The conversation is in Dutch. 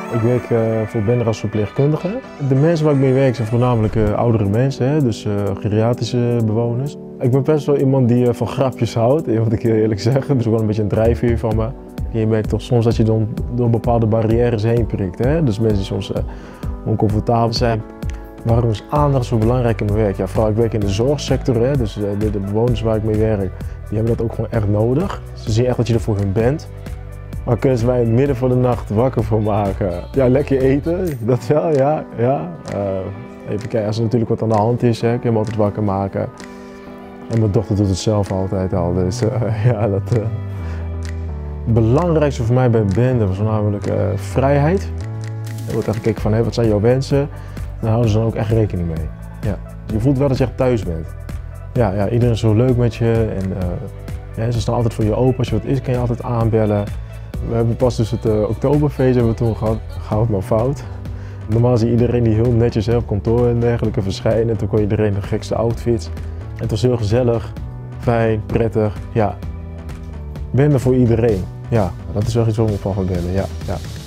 Ik werk voor Bender als verpleegkundige. De mensen waar ik mee werk zijn voornamelijk oudere mensen, hè? Dus geriatrische bewoners. Ik ben best wel iemand die van grapjes houdt, moet ik heel eerlijk zeggen. Dus ook wel een beetje een drijfveer van me. Je merkt toch soms dat je door bepaalde barrières heen prikt. Hè? Dus mensen die soms oncomfortabel zijn. Waarom is aandacht zo belangrijk in mijn werk? Ja, vooral ik werk in de zorgsector, hè? Dus de bewoners waar ik mee werk, die hebben dat ook gewoon echt nodig. Ze zien echt dat je er voor hun bent. Maar kunnen ze mij in het midden van de nacht wakker voor maken? Ja, lekker eten, dat wel, ja. Even kijken, als er natuurlijk wat aan de hand is, hè, kun je hem altijd wakker maken. En mijn dochter doet het zelf altijd al, dus ja, dat... Het belangrijkste voor mij bij Bender was namelijk vrijheid. Er wordt echt gekeken van, hey, wat zijn jouw wensen? Daar houden ze dan ook echt rekening mee. Ja. Je voelt wel dat je echt thuis bent. Ja, iedereen is zo leuk met je en ja, ze staan altijd voor je open. Als je wat is, kan je altijd aanbellen. We hebben pas dus het Oktoberfeest hebben we toen gehad. Gaat het nou fout? Normaal zie je iedereen die heel netjes op kantoor en dergelijke verschijnen. Toen kon iedereen de gekste outfits. En het was heel gezellig, fijn, prettig. Ja, Bender voor iedereen. Ja, dat is wel iets wat me van Bender. Ja.